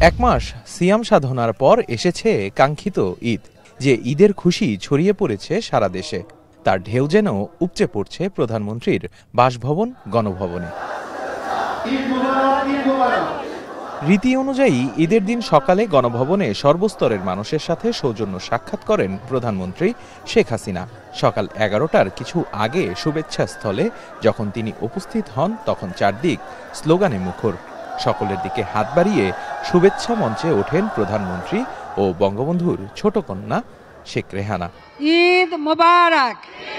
এক মাস সিয়াম সাধনার পর এসেছে কাঙ্ক্ষিত ঈদ, যে ঈদের খুশি ছড়িয়ে পড়েছে সারা দেশে। তার ঢেউ যেন উপচে পড়ছে প্রধানমন্ত্রীর বাসভবন গণভবনে। রীতি অনুযায়ী ঈদের দিন সকালে গণভবনে সর্বস্তরের মানুষের সাথে সৌজন্য সাক্ষাৎ করেন প্রধানমন্ত্রী শেখ হাসিনা। সকাল 11টার কিছু আগে শুভেচ্ছা স্থলে যখন তিনি উপস্থিত হন, তখন চারদিক স্লোগানে মুখর। সকলের দিকে হাত বাড়িয়ে শুভেচ্ছা মঞ্চে ওঠেন প্রধানমন্ত্রী ও বঙ্গবন্ধুর ছোট কন্যা শেখ রেহানা। ঈদ মোবারক।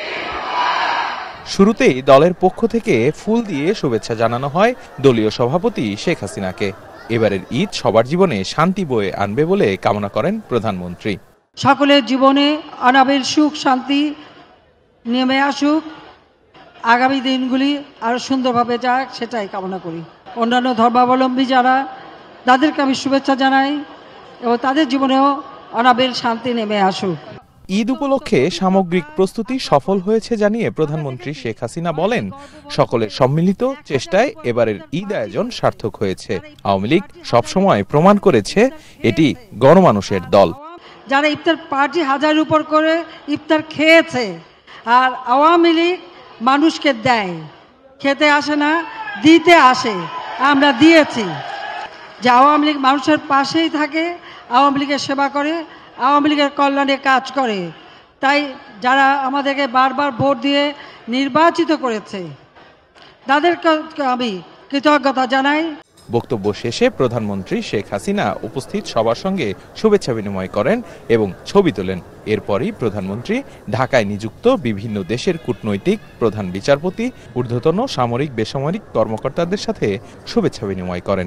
শুরুতেই দলের পক্ষ থেকে ফুল দিয়ে শুভেচ্ছা জানানো হয় দলীয় সভাপতি শেখ হাসিনাকে। এবারের ঈদ সবার জীবনে শান্তি বয়ে আনবে বলে কামনা করেন প্রধানমন্ত্রী। সকলের জীবনে অনাবিল সুখ শান্তি নেমে আসুক, আগামী দিনগুলি আরো সুন্দরভাবে যাক, সেটাই কামনা করি। অন্যান্য ধর্মাবলম্বী যারা, তাদেরকে আমি শুভেচ্ছা জানাই এবং তাদের জীবনেও অনাবিল শান্তি নেমে আসুক। ঈদ উপলক্ষে সামগ্রিক প্রস্তুতি সফল হয়েছে জানিয়ে প্রধানমন্ত্রী শেখ হাসিনা বলেন, সকলের সম্মিলিত চেষ্টায় এবারের ঈদ আয়োজন সার্থক হয়েছে। আওয়ামী লীগ সবসময় প্রমাণ করেছে এটি গণমানুষের দল। যারা ইফতার পার্টি হাজার উপর করে ইফতার খেয়েছে, আর আওয়ামী লীগ মানুষকে দেয়, খেতে আসে না, দিতে আসে। আমরা দিয়েছি যে আওয়ামী লীগ মানুষের পাশেই থাকে, আওয়ামী লীগের সেবা করে, আওয়ামী লীগের কল্যাণে কাজ করে। তাই যারা আমাদেরকে বারবার ভোট দিয়ে নির্বাচিত করেছে, তাদেরকে আমি কৃতজ্ঞতা জানাই। বক্তব্য শেষে প্রধানমন্ত্রী শেখ হাসিনা উপস্থিত সবার সঙ্গে শুভেচ্ছা বিনিময় করেন এবং ছবি তোলেন। এরপরই প্রধানমন্ত্রী ঢাকায় নিযুক্ত বিভিন্ন দেশের কূটনৈতিক, প্রধান বিচারপতি, ঊর্ধ্বতন সামরিক বেসামরিক কর্মকর্তাদের সাথে শুভেচ্ছা বিনিময় করেন।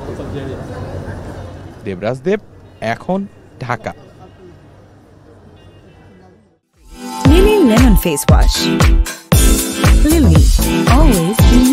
দেবরাজ দেব, এখন, Dhaka. Lily Lemon Face Wash. Lily, always